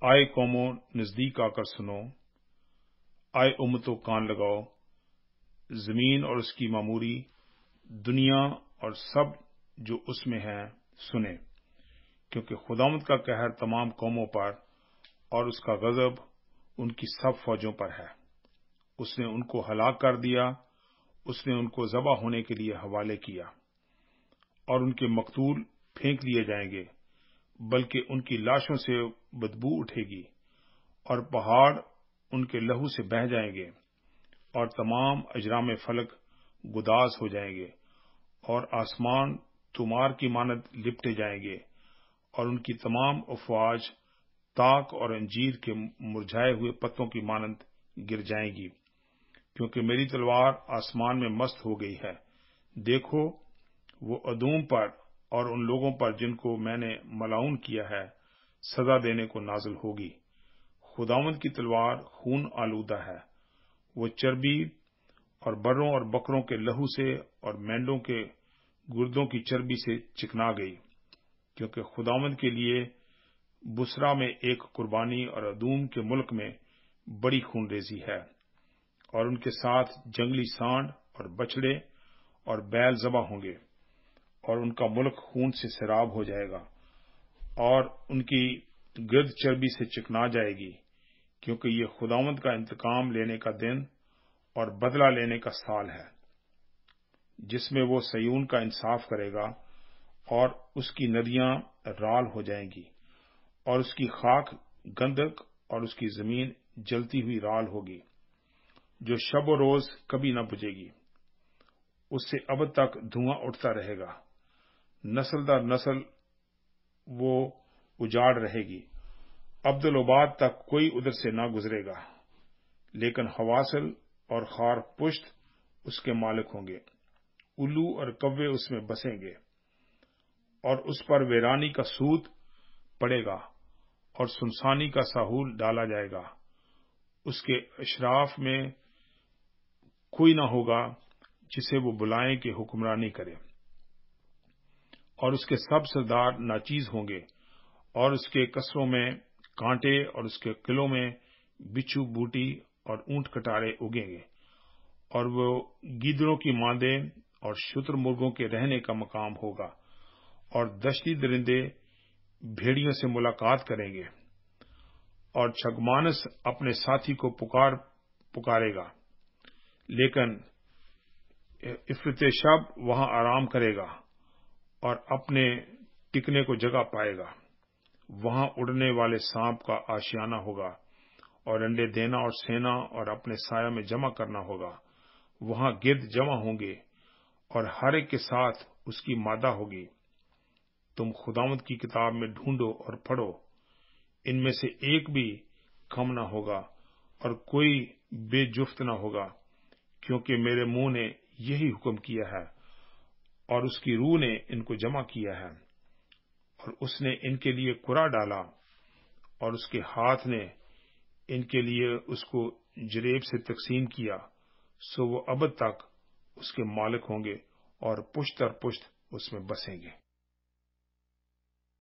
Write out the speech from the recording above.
آئے قوموں نزدیک آ کر سنو، آئے امتوں کان لگاؤ، زمین اور اس کی معموری، دنیا اور سب جو اس میں ہے سنیں، کیونکہ خداوند کا قہر تمام قوموں پر اور اس کا غضب ان کی سب فوجوں پر ہے۔ اس نے ان کو ہلاک کر دیا، اس نے ان کو ذبح ہونے کے لیے حوالے کیا، اور ان کے مقتول پھینک دیے جائیں گے، بلکہ ان کی لاشوں سے بدبو اٹھے گی، اور پہاڑ ان کے لہو سے بہہ جائیں گے، اور تمام اجرام فلک گداز ہو جائیں گے، اور آسمان طومار کی مانند لپٹے جائیں گے، اور ان کی تمام افواج تاک اور انجیر کے مرجھائے ہوئے پتوں کی مانند گر جائیں گی، کیونکہ میری تلوار آسمان میں مست ہو گئی ہے۔ دیکھو، وہ ادوم پر اور ان لوگوں پر جن کو میں نے ملعون کیا ہے سزا دینے کو نازل ہوگی۔ خداوند کی تلوار خون آلودہ ہے، وہ چربی اور بروں اور بکروں کے لہو سے اور مینڈوں کے گردوں کی چربی سے چکنا گئی، کیونکہ خداوند کے لیے بسرا میں ایک قربانی اور ادوم کے ملک میں بڑی خون ریزی ہے، اور ان کے ساتھ جنگلی سانڈ اور بچڑے اور بیل ذبح ہوں گے، اور ان کا ملک خون سے سیراب ہو جائے گا، اور ان کی گرد چربی سے چکنا جائے گی، کیونکہ یہ خداوند کا انتقام لینے کا دن اور بدلہ لینے کا سال ہے، جس میں وہ صیون کا انصاف کرے گا، اور اس کی ندیاں رال ہو جائیں گی، اور اس کی خاک گندک اور اس کی زمین جلتی ہوئی رال ہوگی، جو شب و روز کبھی نہ بجھے گی۔ اس سے اب تک دھواں اٹھتا رہے گا، نسل در نسل وہ اجاڑ رہے گی، عبدالآباد تک کوئی ادھر سے نہ گزرے گا، لیکن حواصل اور خار پشت اس کے مالک ہوں گے، الو اور کوے اس میں بسیں گے، اور اس پر ویرانی کا سود پڑے گا اور سنسانی کا ساحول ڈالا جائے گا۔ اس کے اشراف میں کوئی نہ ہوگا جسے وہ بلائیں کہ حکمرانی کرے، اور اس کے سب سردار ناچیز ہوں گے، اور اس کے قصروں میں کانٹے اور اس کے قلعوں میں بچھو بوٹی اور اونٹ کٹارے اگیں گے، اور وہ گیدڑوں کی ماندیں اور شتر مرغوں کے رہنے کا مقام ہوگا، اور دشتی درندے بھیڑیوں سے ملاقات کریں گے، اور چھگمانس اپنے ساتھی کو پکارے گا، لیکن عفرت شب وہاں آرام کرے گا اور اپنے ٹکنے کو جگہ پائے گا۔ وہاں اڑنے والے سانپ کا آشیانہ ہوگا، اور انڈے دینا اور سینا اور اپنے سایہ میں جمع کرنا ہوگا۔ وہاں گرد جمع ہوں گے، اور ہر ایک کے ساتھ اس کی مادہ ہوگی۔ تم خداوند کی کتاب میں ڈھونڈو اور پڑھو، ان میں سے ایک بھی کم نہ ہوگا اور کوئی بے جفت نہ ہوگا، کیونکہ میرے منہ نے یہی حکم کیا ہے، اور اس کی روح نے ان کو جمع کیا ہے، اور اس نے ان کے لیے قرعہ ڈالا، اور اس کے ہاتھ نے ان کے لیے اس کو جریب سے تقسیم کیا، سو وہ ابد تک اس کے مالک ہوں گے اور پشت در پشت اس میں بسیں گے۔